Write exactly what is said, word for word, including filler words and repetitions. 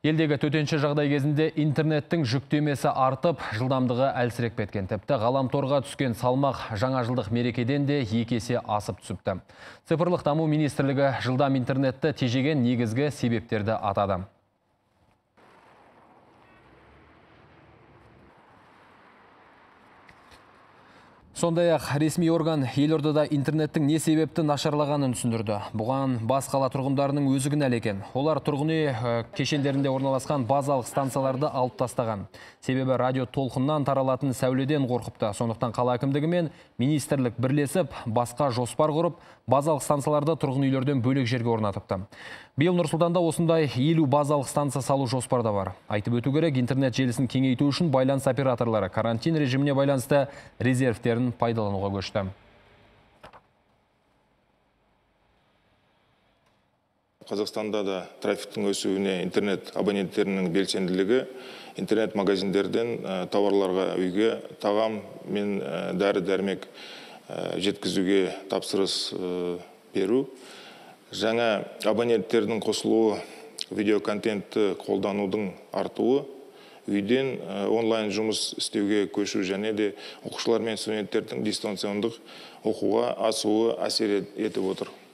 Елдегі төтенше жағдай кезінде интернеттің жүктемесі артып, жылдамдығы әлсіреп кеткен. Тіпті ғаламторға түскен салмақ жаңа жылдық мерекеден де екі есе асып түсіпті. Цифрлық даму министрлігі жылдам интернетті тежеген негізгі себептерді атады. Сондай-ақ ресми орган елордада интернеттің не себепті нашарлағанын түсіндірді. Бұған бас қала тұрғындарының өзі кінәлі екен. Олар тұрғын үй кешендерінде орналасқан базалық станцияларды алып тастаған. Себебі радио толқыннан таралатын сәуледен қорқыпты. Сондықтан қала әкімдігі мен министрлік бірлесіп, басқа жоспар құрып, базалық станцияларды тұрғын үйлерден бөлек жерге орнатыпты. Биыл Нұр-Сұлтанда осындай елу базалық станция салу жоспарда бар. Айтып өту керек, интернет желісін кеңейту үшін байланыс операторлары карантин режиміне байланысты резервтерін пайдалануға көшті. Қазақстанда да трафиктің өсуіне интернет абоненттерінің белсенділігі, интернет магазиндерден тауарларға, үйге, тағам мен дәрі-дәрмек жеткізуге тапсырыс беру. Жаңа абоненттердің қосылуы, видеоконтентті қолданудың артуы, үйден онлайн жұмыс істеуге көшу және де оқушылар мен студенттердің дистанциондық оқуға асуы әсер етіп отыр.